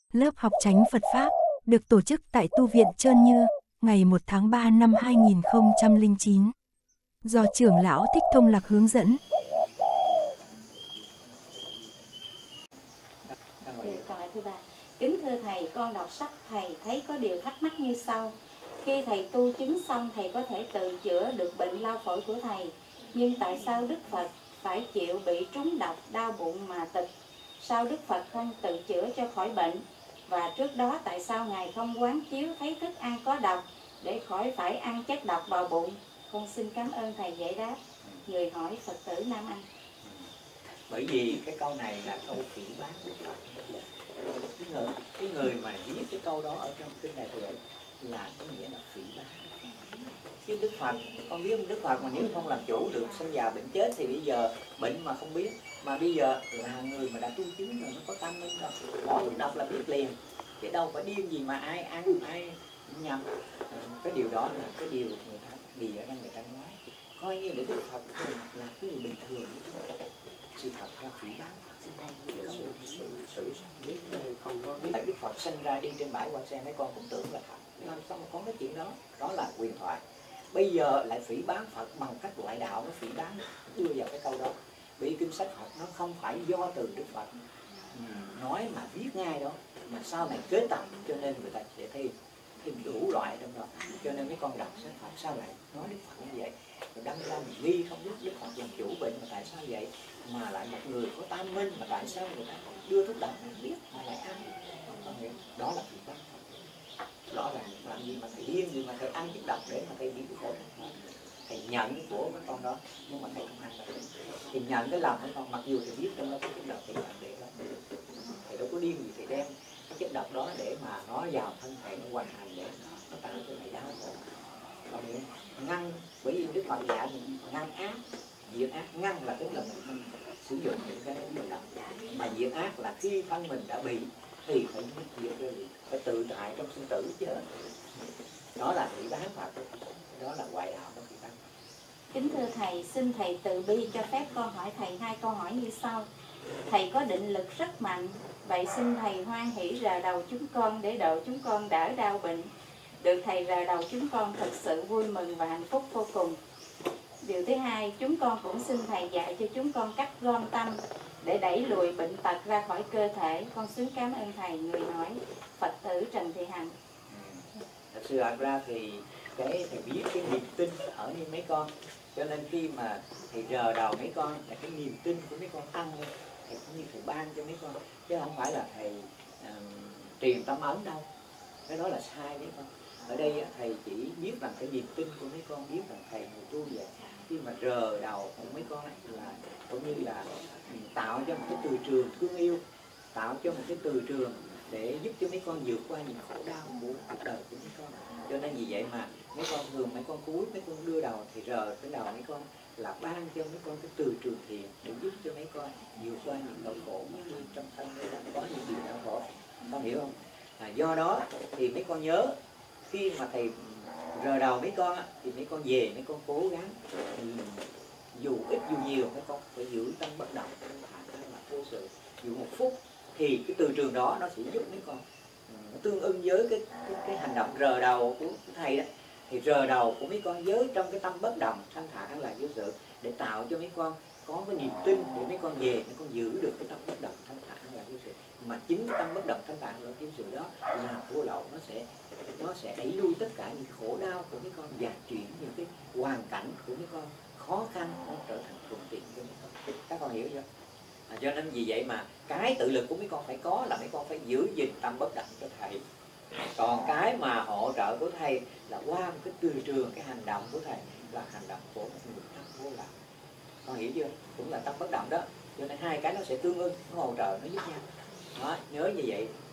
Lớp học chánh Phật Pháp được tổ chức tại Tu viện Trơn Như, ngày 1 tháng 3 năm 2009. Do trưởng lão Thích Thông Lạc hướng dẫn. Câu hỏi thứ ba. Kính thưa Thầy, con đọc sách Thầy thấy có điều thắc mắc như sau. Khi Thầy tu chứng xong, Thầy có thể tự chữa được bệnh lao phổi của Thầy. Nhưng tại sao Đức Phật phải chịu bị trúng độc, đau bụng mà tịch? Sao Đức Phật không tự chữa cho khỏi bệnh? Và trước đó tại sao Ngài không quán chiếu thấy thức ăn có độc để khỏi phải ăn chất độc vào bụng? Con xin cảm ơn Thầy giải đáp. Người hỏi Phật tử Nam Anh. Bởi vì cái câu này là câu phỉ báng Đức Phật. Cái người mà viết cái câu đó ở trong kinh Đại Thừa là có nghĩa là phỉ báng. Chứ Đức Phật, con biết Đức Phật mà nếu không làm chủ được sinh già bệnh chết thì bây giờ bệnh mà không biết, mà bây giờ là người mà đã tu chứng rồi, nó có tâm linh rồi, bỏ thuốc độc là biết liền, chứ đâu phải điên gì mà ai ăn ai nhầm. Cái điều đó là cái điều người ta vì ở đây người ta nói coi như để Đức Phật là cái người bình thường. Sự thật là phỉ báng. Tại Đức Phật sinh ra đi trên bãi hoa sen, mấy con cũng tưởng là thật, làm sao mà có cái chuyện đó, đó là huyền thoại. Bây giờ lại phỉ báng Phật bằng cách ngoại đạo, nó phỉ báng đưa vào cái câu đó. Vì kinh sách Phật nó không phải do từ Đức Phật nói mà viết ngay đó, mà sau này kết tập, cho nên người ta sẽ thêm đủ loại trong đó. Cho nên mấy con đọc sách Phật sao lại nói Đức Phật như vậy, rồi đâm ra mình nghi không biết Đức Phật làm chủ bệnh mà tại sao vậy, mà lại một người có tam minh mà tại sao người ta đưa thuốc độc không biết mà lại ăn. Đó là phỉ báng. Rõ ràng làm gì mà thầy điên gì mà thầy ăn chất độc để mà thầy bị khổ. Thầy nhận của cái con đó nhưng mà thầy không ăn được. Thầy nhận cái lòng của con, mặc dù thầy biết trong đó có chất độc, thầy làm để đó. Thầy đâu có điên gì thầy đem cái chất độc đó để mà nó vào thân thể, nó hoàn hành để nó tạo cho thầy đau khổ. Còn ngăn, bởi vì Đức Phật dạy mình ngăn ác, diệt ác. Ngăn là tức là mình sử dụng những cái độc, mà diệt ác là khi thân mình đã bị thì phải diệt ra, phải tự tại trong sinh tử chứ. Đó là phỉ báng Phật, đó là ngoại đạo của phỉ báng. Kính thưa Thầy, xin Thầy từ bi cho phép con hỏi Thầy 2 câu hỏi như sau. Thầy có định lực rất mạnh, vậy xin Thầy hoan hỷ rờ đầu chúng con để độ chúng con đỡ đau bệnh. Được Thầy rờ đầu chúng con thật sự vui mừng và hạnh phúc vô cùng. Điều thứ hai, chúng con cũng xin Thầy dạy cho chúng con cách gom tâm để đẩy lùi bệnh tật ra khỏi cơ thể. Con xin cảm ơn Thầy. Người hỏi Phật tử Trần Thị Hằng. Thật sự ra thì cái thầy biết cái niềm tin ở như mấy con, cho nên khi mà thầy rờ đầu mấy con là cái niềm tin của mấy con tăng lên, thầy cũng như thầy ban cho mấy con, chứ không phải là thầy truyền tâm ấn đâu, cái đó là sai mấy con. Ở đây thầy chỉ biết rằng cái niềm tin của mấy con, biết rằng thầy người tu vậy, khi mà rờ đầu của mấy con là cũng như là tạo cho một cái từ trường thương yêu, tạo cho một cái từ trường để giúp cho mấy con vượt qua những khổ đau của cuộc đời của mấy con. Cho nên vì vậy mà mấy con thường mấy con cúi, mấy con đưa đầu thì rờ cái đầu mấy con là ban cho mấy con cái từ trường thiền để giúp cho mấy con vượt qua những nỗi khổ mà trong thân đang có những điều đau khổ. Con hiểu không? Do đó thì mấy con nhớ khi mà thầy rờ đầu mấy con thì mấy con về mấy con cố gắng dù ít dù nhiều mấy con phải giữ tâm bất động, là vô sự, dù một phút thì cái từ trường đó nó sẽ giúp mấy con tương ưng với cái hành động rờ đầu của thầy đó. Thì rờ đầu của mấy con với trong cái tâm bất động thanh thản là vô sự, để tạo cho mấy con có cái niềm tin để mấy con về mấy con giữ được cái tâm bất động thanh thản là vô sự. Mà chính cái tâm bất động thanh thản là vô sự đó là vô lậu, nó sẽ đẩy lui tất cả những khổ đau của mấy con và chuyển những cái hoàn cảnh của mấy con khó khăn nó trở thành thuận tiện cho mấy con. Các con hiểu chưa? Cho nên vì vậy mà cái tự lực của mấy con phải có là mấy con phải giữ gìn tâm bất động cho thầy. Còn cái mà hỗ trợ của thầy là qua một cái từ trường, cái hành động của thầy là hành động của một người tâm vô lậu. Con hiểu chưa? Cũng là tâm bất động đó. Cho nên hai cái nó sẽ tương ưng, nó hỗ trợ, nó giúp nhau. Đó, nhớ như vậy